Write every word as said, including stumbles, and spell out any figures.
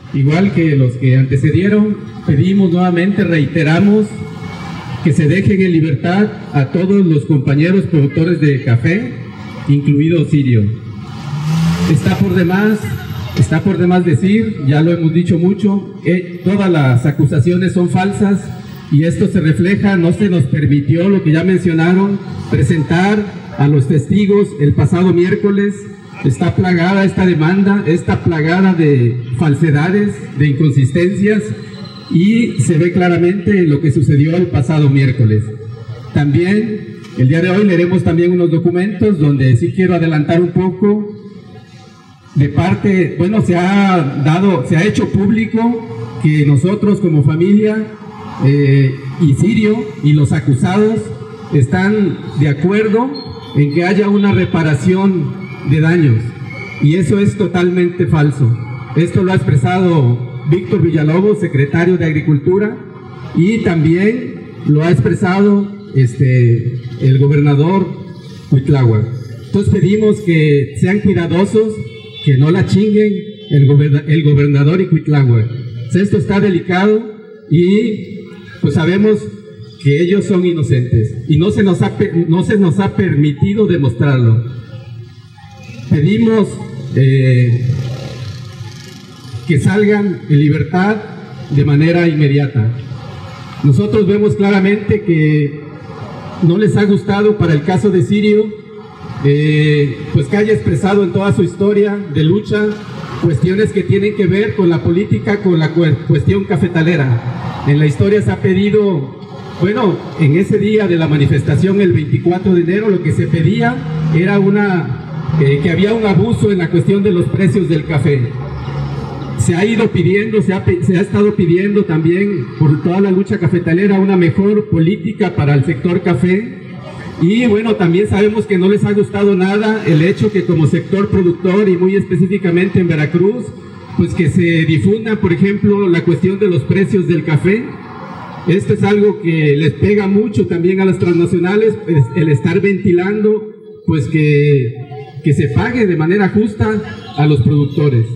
igual que los que antecedieron, pedimos nuevamente, reiteramos que se dejen en libertad a todos los compañeros productores de café, incluido Sirio. Está por demás, está por demás decir, ya lo hemos dicho mucho, eh, todas las acusaciones son falsas y esto se refleja, no se nos permitió, lo que ya mencionaron, presentar a los testigos el pasado miércoles. Está plagada esta demanda, está plagada de falsedades, de inconsistencias, y se ve claramente lo que sucedió el pasado miércoles. También, el día de hoy leeremos también unos documentos donde sí quiero adelantar un poco. De parte, bueno, se ha dado, se ha hecho público que nosotros como familia eh, y Sirio y los acusados están de acuerdo en que haya una reparación de daños, y eso es totalmente falso. Esto lo ha expresado Víctor Villalobos, secretario de Agricultura, y también lo ha expresado este, el gobernador Cuitláhuac. Entonces pedimos que sean cuidadosos, que no la chinguen el, goberna, el gobernador y Cuitláhuac. Esto está delicado y pues sabemos que ellos son inocentes y no se nos ha, no se nos ha permitido demostrarlo. Pedimos eh, que salgan en libertad de manera inmediata. Nosotros vemos claramente que no les ha gustado para el caso de Sirio, eh, pues que haya expresado en toda su historia de lucha cuestiones que tienen que ver con la política, con la cuestión cafetalera. En la historia se ha pedido, bueno, en ese día de la manifestación, el veinticuatro de enero, lo que se pedía era una, eh, que había un abuso en la cuestión de los precios del café. Se ha ido pidiendo, se ha, se ha estado pidiendo también por toda la lucha cafetalera una mejor política para el sector café. Y bueno, también sabemos que no les ha gustado nada el hecho que como sector productor y muy específicamente en Veracruz, pues que se difunda, por ejemplo, la cuestión de los precios del café. Esto es algo que les pega mucho también a las transnacionales, pues, el estar ventilando, pues que, que se pague de manera justa a los productores.